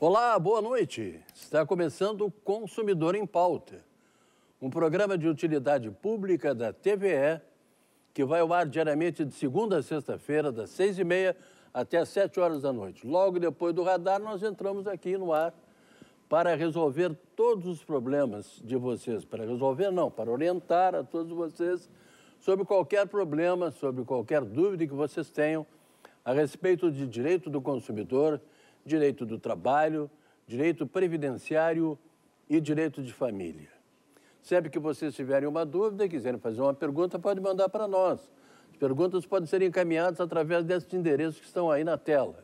Olá, boa noite. Está começando o Consumidor em Pauta, um programa de utilidade pública da TVE que vai ao ar diariamente de segunda a sexta-feira, das 6h30 até as 7 horas da noite. Logo depois do radar, nós entramos aqui no ar para resolver todos os problemas de vocês. Para resolver, não, para orientar a todos vocês sobre qualquer problema, sobre qualquer dúvida que vocês tenham a respeito de direito do consumidor, direito do trabalho, direito previdenciário e direito de família. Sempre que vocês tiverem uma dúvida e quiserem fazer uma pergunta, pode mandar para nós. As perguntas podem ser encaminhadas através desses endereços que estão aí na tela.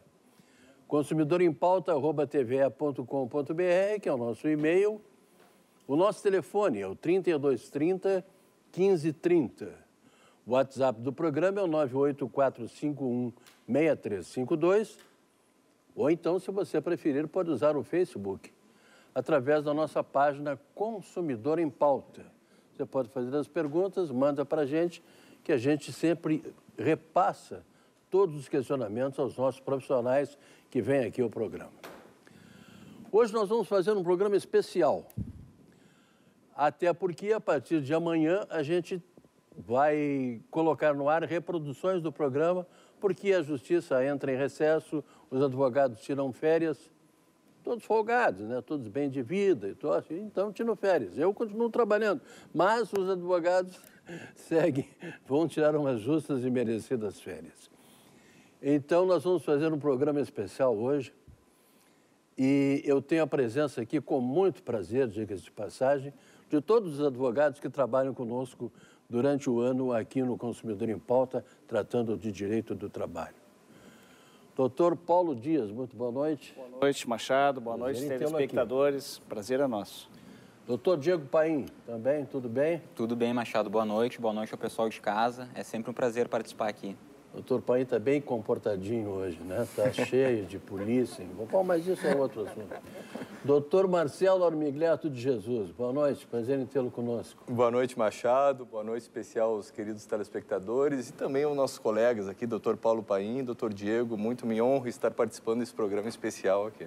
consumidorempauta@tve.com.br, que é o nosso e-mail. O nosso telefone é o 3230 1530. O WhatsApp do programa é o 984516352. Ou então, se você preferir, pode usar o Facebook, através da nossa página Consumidor em Pauta. Você pode fazer as perguntas, manda para a gente, que a gente sempre repassa todos os questionamentos aos nossos profissionais que vêm aqui ao programa. Hoje nós vamos fazer um programa especial, até porque a partir de amanhã a gente vai colocar no ar reproduções do programa, porque a Justiça entra em recesso, os advogados tiram férias, todos folgados, né? Todos bem de vida, então tiram férias. Eu continuo trabalhando, mas os advogados seguem, vão tirar umas justas e merecidas férias. Então, nós vamos fazer um programa especial hoje e eu tenho a presença aqui, com muito prazer, diga-se de passagem, de todos os advogados que trabalham conosco durante o ano aqui no Consumidor em Pauta, tratando de direito do trabalho. Doutor Paulo Dias, muito boa noite. Boa noite, Machado. Boa noite, telespectadores. Prazer é nosso. Doutor Diego Paim, também, tudo bem? Tudo bem, Machado. Boa noite ao pessoal de casa. É sempre um prazer participar aqui. Doutor Paim está bem comportadinho hoje, né? Está cheio de polícia. Bom, mas isso é outro assunto. Doutor Marcelo Armigliato de Jesus, boa noite, prazer em tê-lo conosco. Boa noite, Machado, boa noite especial aos queridos telespectadores e também aos nossos colegas aqui, doutor Paulo Paim, doutor Diego, muito me honro estar participando desse programa especial aqui.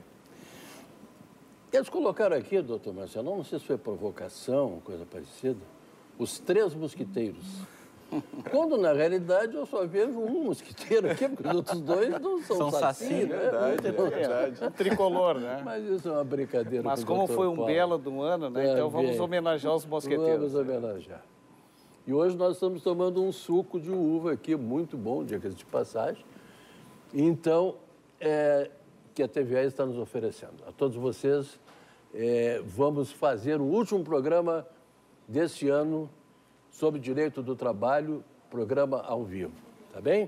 Eles colocaram aqui, doutor Marcelo, não sei se foi provocação, coisa parecida, os 3 mosquiteiros. Quando, na realidade, eu só vejo um mosquiteiro aqui, porque os outros 2 não são saci, né? Verdade, é verdade. Tricolor, né? Mas isso é uma brincadeira. Mas como foi um belo do ano, né? Então vamos homenagear os mosqueteiros. Vamos homenagear. E hoje nós estamos tomando um suco de uva aqui, muito bom, diga-se de passagem. Então, que a TVE está nos oferecendo. A todos vocês, vamos fazer o último programa deste ano sobre direito do trabalho, programa ao vivo, tá bem?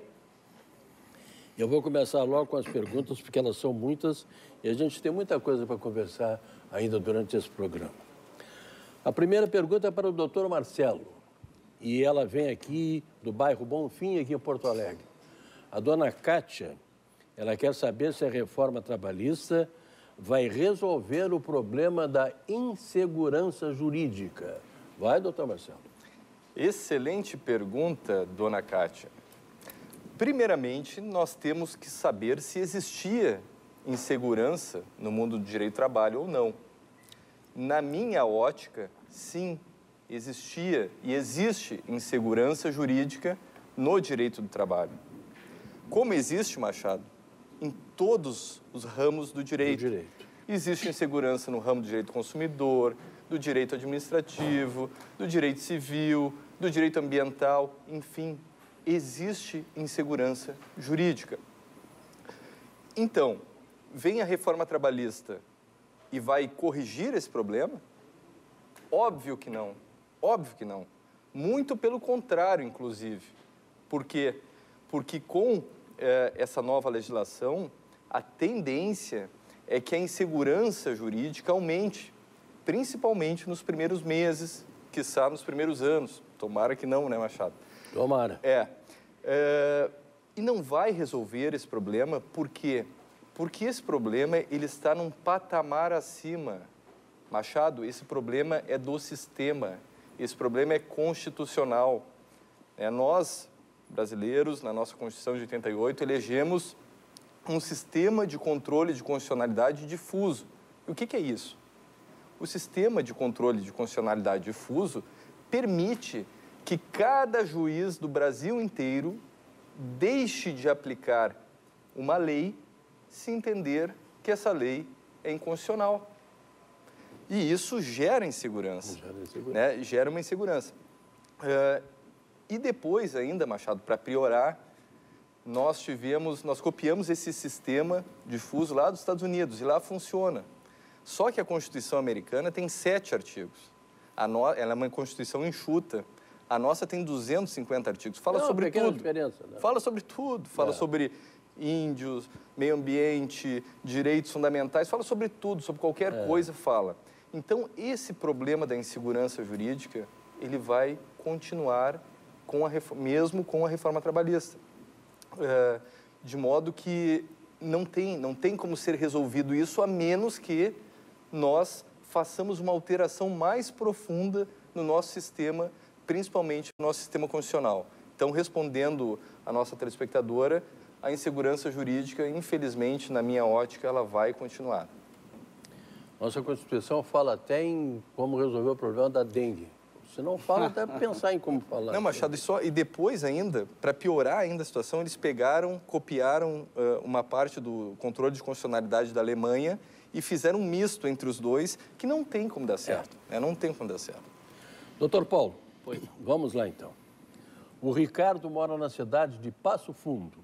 Eu vou começar logo com as perguntas, porque elas são muitas e a gente tem muita coisa para conversar ainda durante esse programa. A primeira pergunta é para o doutor Marcelo, e ela vem aqui do bairro Bonfim, aqui em Porto Alegre. A dona Kátia, ela quer saber se a reforma trabalhista vai resolver o problema da insegurança jurídica. Vai, doutor Marcelo? Excelente pergunta, dona Kátia. Primeiramente, nós temos que saber se existia insegurança no mundo do direito do trabalho ou não. Na minha ótica, sim, existia e existe insegurança jurídica no direito do trabalho. Como existe, Machado? Em todos os ramos do direito. Existe insegurança no ramo do direito do consumidor, do direito administrativo, do direito civil, do direito ambiental, enfim, existe insegurança jurídica. Então, vem a reforma trabalhista e vai corrigir esse problema? Óbvio que não, óbvio que não. Muito pelo contrário, inclusive. Por quê? Porque com essa nova legislação, a tendência é que a insegurança jurídica aumente, principalmente nos primeiros meses, quiçá nos primeiros anos. Tomara que não, né, Machado? Tomara. E não vai resolver esse problema, por quê? Porque esse problema, ele está num patamar acima. Machado, esse problema é do sistema, esse problema é constitucional. Nós, brasileiros, na nossa Constituição de 88, elegemos um sistema de controle de constitucionalidade difuso. E o que é isso? O sistema de controle de constitucionalidade difuso permite que cada juiz do Brasil inteiro deixe de aplicar uma lei se entender que essa lei é inconstitucional. E isso gera insegurança. Né? Gera uma insegurança. E depois ainda, Machado, para piorar, nós copiamos esse sistema difuso lá dos Estados Unidos, e lá funciona. Só que a Constituição americana tem 7 artigos. Ela é uma Constituição enxuta. A nossa tem 250 artigos. Fala sobre tudo. Diferença, né? Fala sobre tudo. Fala sobre índios, meio ambiente, direitos fundamentais. Fala sobre tudo, sobre qualquer coisa fala. Então, esse problema da insegurança jurídica, ele vai continuar mesmo com a reforma trabalhista. De modo que não tem como ser resolvido isso, a menos que nós façamos uma alteração mais profunda no nosso sistema, principalmente no nosso sistema constitucional. Então, respondendo a nossa telespectadora, a insegurança jurídica, infelizmente, na minha ótica, ela vai continuar. Nossa Constituição fala até em como resolver o problema da dengue. Se não fala, até pensar em como falar. Não, Machado, e depois ainda, para piorar ainda a situação, eles copiaram uma parte do controle de constitucionalidade da Alemanha e fizeram um misto entre os dois, que não tem como dar certo. Não tem como dar certo. Doutor Paulo, vamos lá então. O Ricardo mora na cidade de Passo Fundo.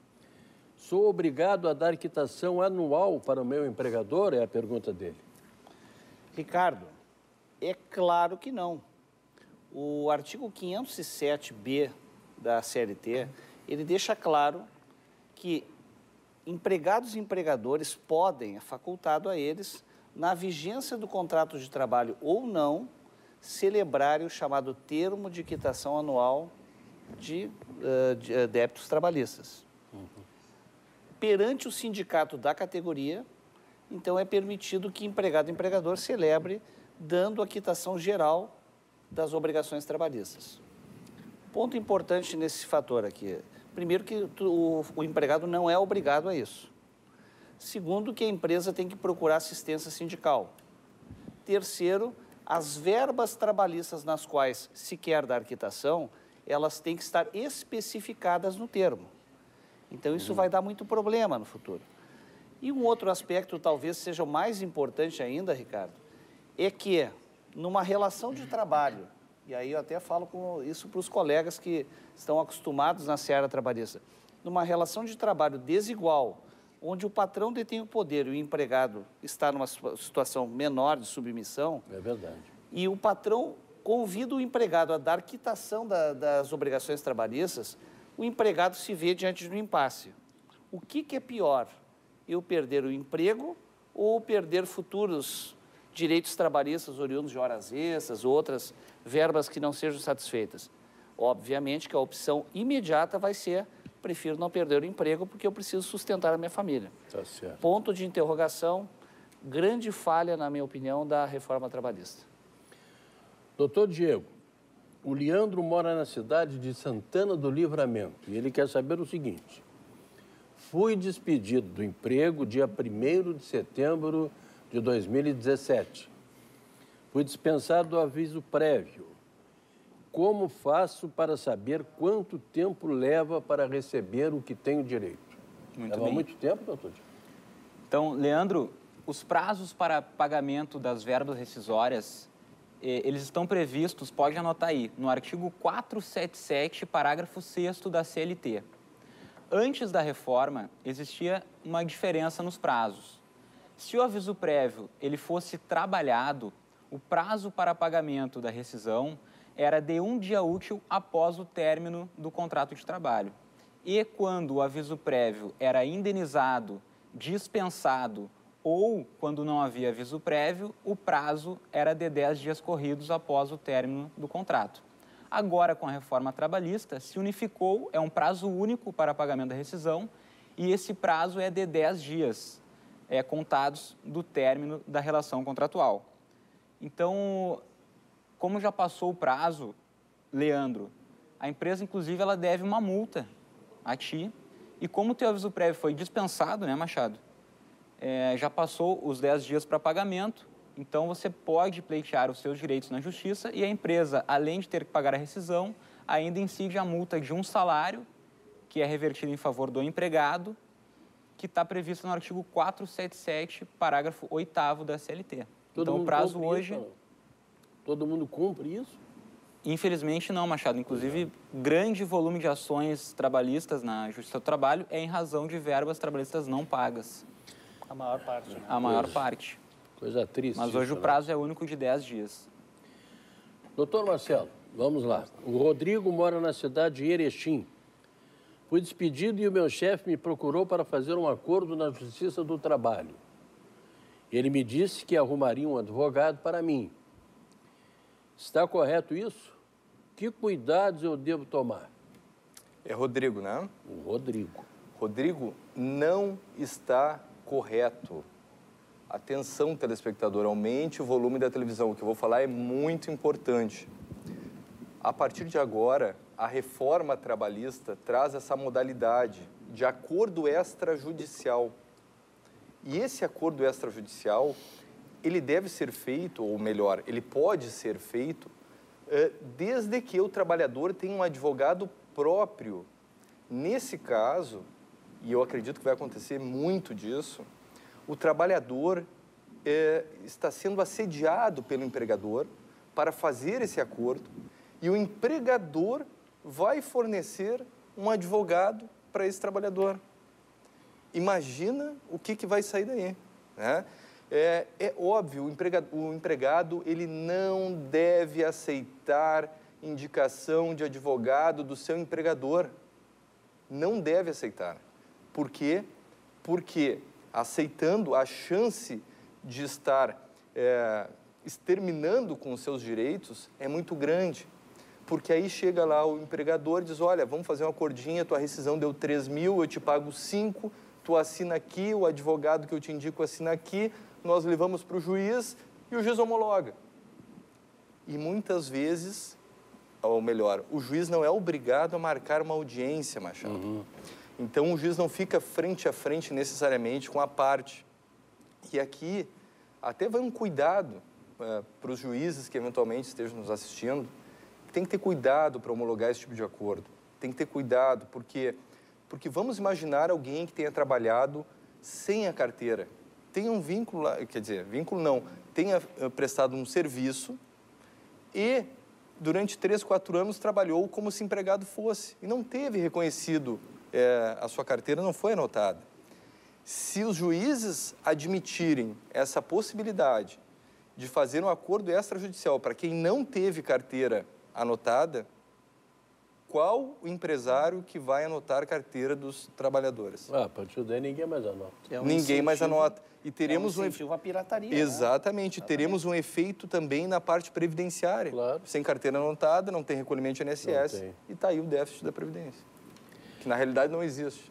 Sou obrigado a dar quitação anual para o meu empregador? É a pergunta dele. Ricardo, é claro que não. O artigo 507B da CLT, ele deixa claro que empregados e empregadores podem, é facultado a eles, na vigência do contrato de trabalho ou não, celebrarem o chamado termo de quitação anual de débitos trabalhistas. Perante o sindicato da categoria, então é permitido que empregado e empregador celebre, dando a quitação geral das obrigações trabalhistas. Ponto importante nesse fator aqui. Primeiro, que o empregado não é obrigado a isso. Segundo, que a empresa tem que procurar assistência sindical. Terceiro, as verbas trabalhistas nas quais se quer dar quitação, elas têm que estar especificadas no termo. Então, isso vai dar muito problema no futuro. E um outro aspecto, talvez seja o mais importante ainda, Ricardo, é que numa relação de trabalho, e aí eu até falo isso para os colegas que estão acostumados na seara trabalhista, numa relação de trabalho desigual, onde o patrão detém o poder e o empregado está numa situação menor de submissão, é verdade. E o patrão convida o empregado a dar quitação das obrigações trabalhistas, o empregado se vê diante de um impasse. O que é pior? Eu perder o emprego ou perder futuros direitos trabalhistas oriundos de horas extras, outras verbas que não sejam satisfeitas? Obviamente que a opção imediata vai ser: prefiro não perder o emprego porque eu preciso sustentar a minha família. Tá certo. Ponto de interrogação, grande falha, na minha opinião, da reforma trabalhista. Doutor Diego, o Leandro mora na cidade de Santana do Livramento e ele quer saber o seguinte: fui despedido do emprego dia 1º de setembro de 2017. Fui dispensado do aviso prévio. Como faço para saber quanto tempo leva para receber o que tenho direito? Leva muito tempo, doutor? Então, Leandro, os prazos para pagamento das verbas rescisórias, eles estão previstos, pode anotar aí, no artigo 477, parágrafo 6º da CLT. Antes da reforma, existia uma diferença nos prazos. Se o aviso prévio ele fosse trabalhado, o prazo para pagamento da rescisão era de 1 dia útil após o término do contrato de trabalho. E quando o aviso prévio era indenizado, dispensado ou quando não havia aviso prévio, o prazo era de 10 dias corridos após o término do contrato. Agora, com a reforma trabalhista, se unificou, é um prazo único para pagamento da rescisão e esse prazo é de 10 dias contados do término da relação contratual. Então, como já passou o prazo, Leandro, a empresa, inclusive, ela deve uma multa a ti E como o teu aviso prévio foi dispensado, né, Machado? Já passou os 10 dias para pagamento, então você pode pleitear os seus direitos na justiça e a empresa, além de ter que pagar a rescisão, ainda incide a multa de um salário, que é revertida em favor do empregado, que está previsto no artigo 477, parágrafo 8º da CLT. Então, o prazo hoje... Isso, todo mundo cumpre isso? Infelizmente não, Machado. Inclusive, grande volume de ações trabalhistas na Justiça do Trabalho é em razão de verbas trabalhistas não pagas. A maior parte, né? A maior parte. Coisa triste. Mas hoje isso, o prazo é único de 10 dias. Doutor Marcelo, vamos lá. O Rodrigo mora na cidade de Erechim. Fui despedido e o meu chefe me procurou para fazer um acordo na Justiça do Trabalho. Ele me disse que arrumaria um advogado para mim. Está correto isso? Que cuidados eu devo tomar? É Rodrigo, né? O Rodrigo. Rodrigo, não está correto. Atenção, telespectador, aumente o volume da televisão. O que eu vou falar é muito importante. A partir de agora, a reforma trabalhista traz essa modalidade de acordo extrajudicial. E esse acordo extrajudicial, ele deve ser feito, ou melhor, ele pode ser feito desde que o trabalhador tenha um advogado próprio. Nesse caso, e eu acredito que vai acontecer muito disso, o trabalhador está sendo assediado pelo empregador para fazer esse acordo e o empregador vai fornecer um advogado para esse trabalhador. Imagina o que vai sair daí, né? É óbvio, o empregado ele não deve aceitar indicação de advogado do seu empregador. Não deve aceitar. Por quê? Porque aceitando a chance de estar exterminando com os seus direitos é muito grande. Porque aí chega lá o empregador e diz, olha, vamos fazer uma acordinha, tua rescisão deu 3 mil, eu te pago 5, tu assina aqui, o advogado que eu te indico assina aqui, nós levamos para o juiz e o juiz homologa. E muitas vezes, ou melhor, o juiz não é obrigado a marcar uma audiência, Machado. Uhum. Então, o juiz não fica frente a frente necessariamente com a parte. E aqui, até vai um cuidado para os juízes que eventualmente estejam nos assistindo. Tem que ter cuidado para homologar esse tipo de acordo. Tem que ter cuidado, porque vamos imaginar alguém que tenha trabalhado sem a carteira. Tenha um vínculo, quer dizer, vínculo não, tenha prestado um serviço e durante 3, 4 anos trabalhou como se empregado fosse e não teve reconhecido, a sua carteira não foi anotada. Se os juízes admitirem essa possibilidade de fazer um acordo extrajudicial para quem não teve carteira anotada, qual o empresário que vai anotar a carteira dos trabalhadores? A partir daí ninguém mais anota. Ninguém mais anota. E teremos um incentivo à pirataria. Exatamente. Teremos um efeito também na parte previdenciária. Claro. Sem carteira anotada, não tem recolhimento de INSS. E está aí o déficit da Previdência, que na realidade não existe.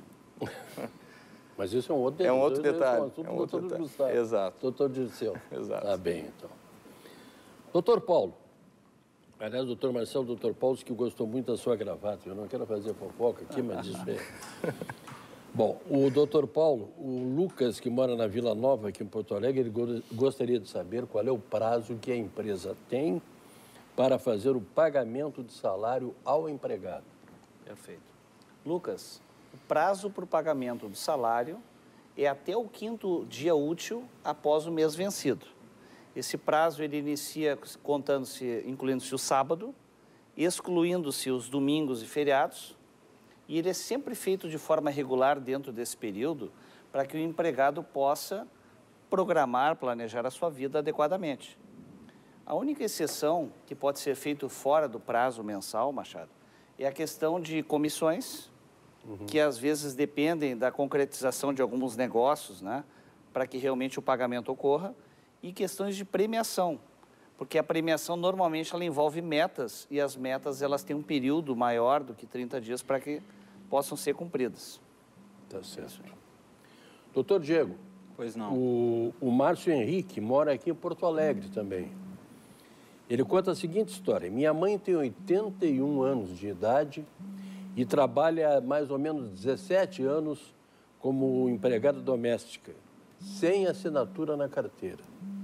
Mas isso é um outro detalhe. É um outro detalhe. É um outro detalhe. Exato. Doutor Dirceu. Exato. Tá bem, então. Doutor Paulo. Aliás, o doutor Marcelo, o doutor Paulo, que gostou muito da sua gravata. Eu não quero fazer fofoca aqui, mas isso é... Bom, o doutor Paulo, o Lucas, que mora na Vila Nova, aqui em Porto Alegre, ele gostaria de saber qual é o prazo que a empresa tem para fazer o pagamento de salário ao empregado. Perfeito. Lucas, o prazo para o pagamento do salário é até o 5º dia útil após o mês vencido. Esse prazo ele inicia incluindo-se o sábado, excluindo-se os domingos e feriados, e ele é sempre feito de forma regular dentro desse período para que o empregado possa programar, planejar a sua vida adequadamente. A única exceção que pode ser feito fora do prazo mensal, Machado, é a questão de comissões, que às vezes dependem da concretização de alguns negócios, né, para que realmente o pagamento ocorra, e questões de premiação, porque a premiação normalmente ela envolve metas e as metas elas têm um período maior do que 30 dias para que possam ser cumpridas. Tá certo. Doutor Diego. Pois não. O Márcio Henrique mora aqui em Porto Alegre também. Ele conta a seguinte história. Minha mãe tem 81 anos de idade e trabalha há mais ou menos 17 anos como empregada doméstica, sem assinatura na carteira.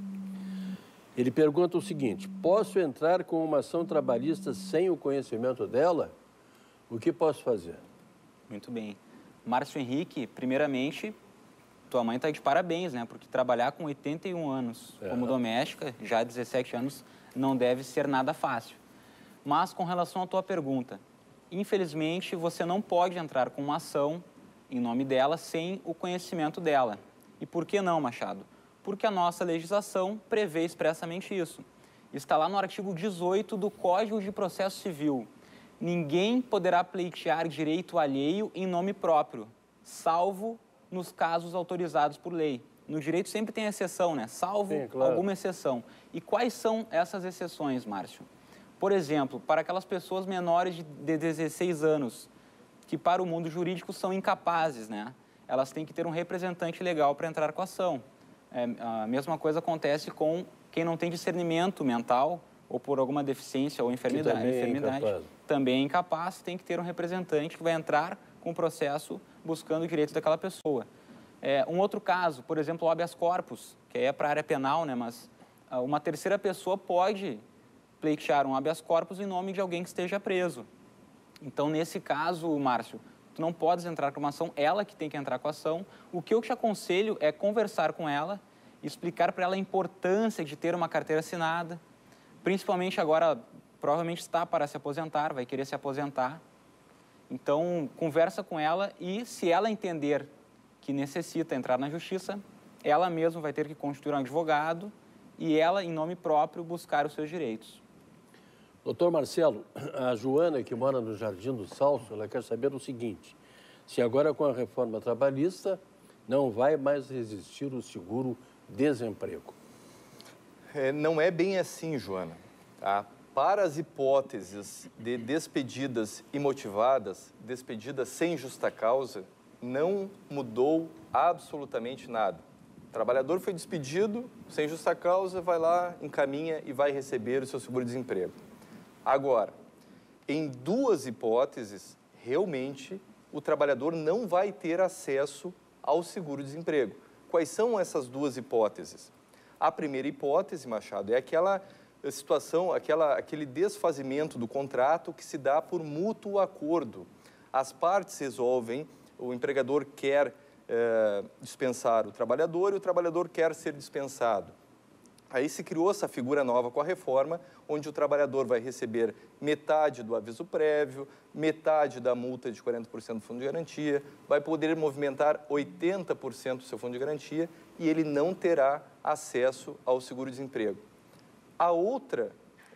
Ele pergunta o seguinte: posso entrar com uma ação trabalhista sem o conhecimento dela? O que posso fazer? Muito bem. Márcio Henrique, primeiramente, tua mãe está de parabéns, né? Porque trabalhar com 81 anos como doméstica, já há 17 anos, não deve ser nada fácil. Mas, com relação à tua pergunta, infelizmente, você não pode entrar com uma ação em nome dela sem o conhecimento dela. E por que não, Machado? Porque a nossa legislação prevê expressamente isso. Está lá no artigo 18 do Código de Processo Civil. Ninguém poderá pleitear direito alheio em nome próprio, salvo nos casos autorizados por lei. No direito sempre tem exceção, né? Salvo alguma exceção. E quais são essas exceções, Márcio? Por exemplo, para aquelas pessoas menores de 16 anos, que para o mundo jurídico são incapazes, né? Elas têm que ter um representante legal para entrar com a ação. A mesma coisa acontece com quem não tem discernimento mental ou por alguma deficiência ou enfermidade. Também é incapaz, tem que ter um representante que vai entrar com o processo buscando o direito daquela pessoa. Um outro caso, por exemplo, o habeas corpus, que é para a área penal, né? Mas uma terceira pessoa pode pleitear um habeas corpus em nome de alguém que esteja preso. Então, nesse caso, Márcio, tu não podes entrar com uma ação, ela que tem que entrar com a ação. O que eu te aconselho é conversar com ela, explicar para ela a importância de ter uma carteira assinada, principalmente agora, provavelmente está para se aposentar, vai querer se aposentar. Então, conversa com ela e, se ela entender que necessita entrar na justiça, ela mesma vai ter que constituir um advogado e ela, em nome próprio, buscar os seus direitos. Doutor Marcelo, a Joana, que mora no Jardim do Salso, ela quer saber o seguinte: se agora com a reforma trabalhista não vai mais existir o seguro-desemprego? Não é bem assim, Joana. Tá? Para as hipóteses de despedidas imotivadas, despedidas sem justa causa, não mudou absolutamente nada. O trabalhador foi despedido sem justa causa, vai lá, encaminha e vai receber o seu seguro-desemprego. Agora, em duas hipóteses, realmente, o trabalhador não vai ter acesso ao seguro-desemprego. Quais são essas duas hipóteses? A primeira hipótese, Machado, é aquela situação, aquele desfazimento do contrato que se dá por mútuo acordo. As partes resolvem, o empregador quer dispensar o trabalhador e o trabalhador quer ser dispensado. Aí se criou essa figura nova com a reforma, onde o trabalhador vai receber metade do aviso prévio, metade da multa de 40% do fundo de garantia, vai poder movimentar 80% do seu fundo de garantia e ele não terá acesso ao seguro-desemprego. A outra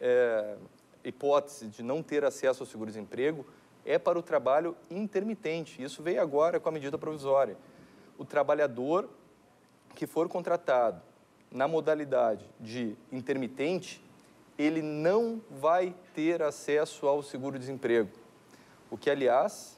hipótese de não ter acesso ao seguro-desemprego é para o trabalho intermitente. Isso veio agora com a medida provisória. O trabalhador que for contratado na modalidade de intermitente, ele não vai ter acesso ao seguro-desemprego. O que, aliás,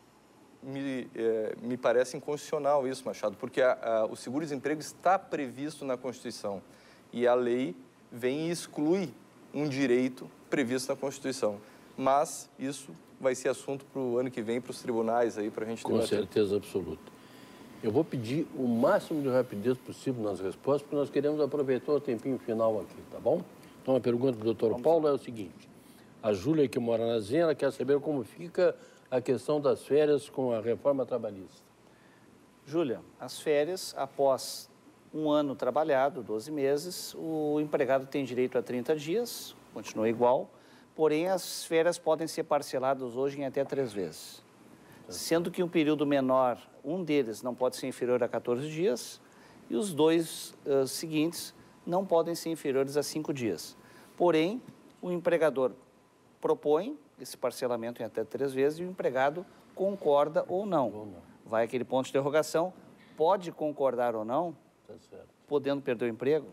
me parece inconstitucional isso, Machado, porque o seguro-desemprego está previsto na Constituição e a lei vem e exclui um direito previsto na Constituição. Mas isso vai ser assunto para o ano que vem, para os tribunais, aí, para a gente debater. Com certeza absoluta. Eu vou pedir o máximo de rapidez possível nas respostas, porque nós queremos aproveitar o tempinho final aqui, tá bom? Então, a pergunta do Dr. Paulo é o seguinte: a Júlia, que mora na Zenha, ela quer saber como fica a questão das férias com a reforma trabalhista. Júlia, as férias, após um ano trabalhado, 12 meses, o empregado tem direito a 30 dias, continua igual, porém as férias podem ser parceladas hoje em até 3 vezes. Sendo que um período menor, um deles não pode ser inferior a 14 dias e os dois seguintes não podem ser inferiores a 5 dias. Porém, o empregador propõe esse parcelamento em até 3 vezes e o empregado concorda ou não. Vai aquele ponto de interrogação, pode concordar ou não, podendo perder o emprego?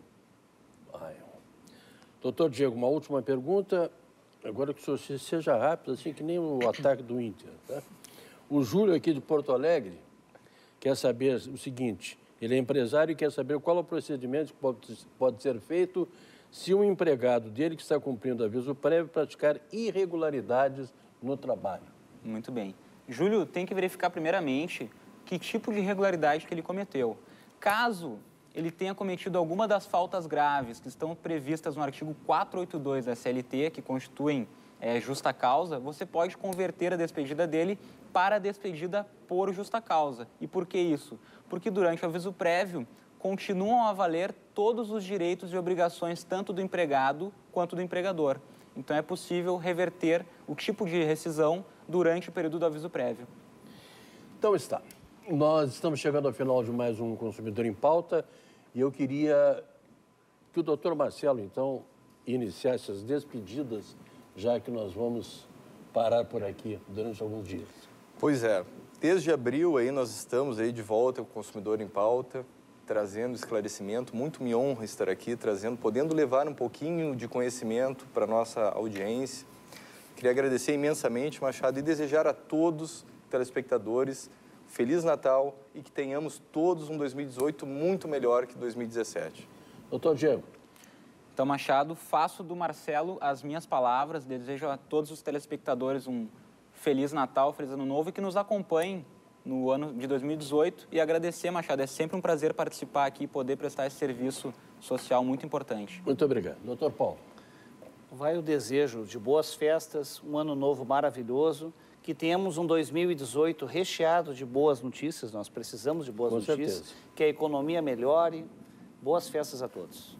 Doutor Diego, uma última pergunta, agora que o senhor seja rápido, assim que nem o ataque do Inter, tá? O Júlio, aqui de Porto Alegre, quer saber o seguinte: ele é empresário e quer saber qual é o procedimento que pode ser feito se um empregado dele que está cumprindo aviso prévio praticar irregularidades no trabalho. Muito bem. Júlio tem que verificar primeiramente que tipo de irregularidade que ele cometeu. Caso ele tenha cometido alguma das faltas graves que estão previstas no artigo 482 da CLT, que constituem justa causa, você pode converter a despedida dele para a despedida por justa causa. E por que isso? Porque durante o aviso prévio continuam a valer todos os direitos e obrigações tanto do empregado quanto do empregador. Então é possível reverter o tipo de rescisão durante o período do aviso prévio. Então está. Nós estamos chegando ao final de mais um Consumidor em Pauta e eu queria que o doutor Marcelo, então, iniciasse as despedidas, já que nós vamos parar por aqui durante alguns dias. Pois é, desde abril aí nós estamos aí de volta com o Consumidor em Pauta, trazendo esclarecimento. Muito me honra estar aqui, podendo levar um pouquinho de conhecimento para a nossa audiência. Queria agradecer imensamente, Machado, e desejar a todos telespectadores Feliz Natal e que tenhamos todos um 2018 muito melhor que 2017. Doutor Diego. Então, Machado, faço do Marcelo as minhas palavras, desejo a todos os telespectadores um Feliz Natal, Feliz Ano Novo e que nos acompanhem no ano de 2018 e agradecer, Machado, é sempre um prazer participar aqui e poder prestar esse serviço social muito importante. Muito obrigado. Doutor Paulo. Vai o desejo de boas festas, um ano novo maravilhoso, que tenhamos um 2018 recheado de boas notícias, nós precisamos de boas notícias, certeza. Que a economia melhore. Boas festas a todos.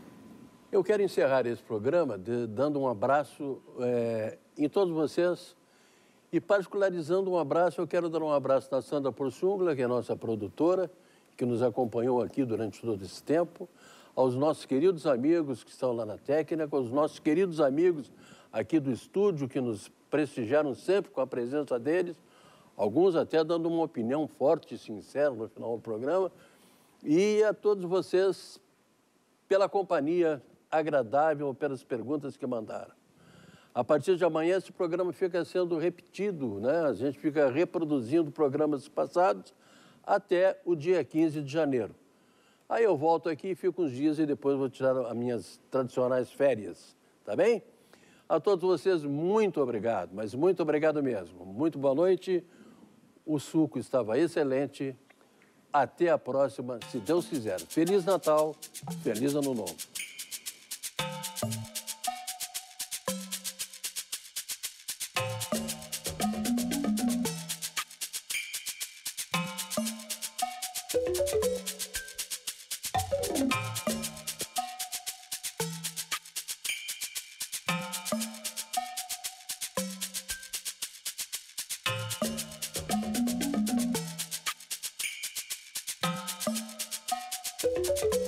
Eu quero encerrar esse programa dando um abraço em todos vocês e particularizando um abraço, eu quero dar um abraço na Sandra Porciúncula, que é a nossa produtora, que nos acompanhou aqui durante todo esse tempo, aos nossos queridos amigos que estão lá na técnica, aos nossos queridos amigos aqui do estúdio, que nos prestigiaram sempre com a presença deles, alguns até dando uma opinião forte e sincera no final do programa, e a todos vocês pela companhia agradável, pelas perguntas que mandaram. A partir de amanhã, esse programa fica sendo repetido, né? A gente fica reproduzindo programas passados até o dia 15 de janeiro. Aí eu volto aqui, fico uns dias e depois vou tirar as minhas tradicionais férias, tá bem? A todos vocês, muito obrigado, mas muito obrigado mesmo. Muito boa noite, o suco estava excelente. Até a próxima, se Deus quiser. Feliz Natal, feliz Ano Novo. Thank you.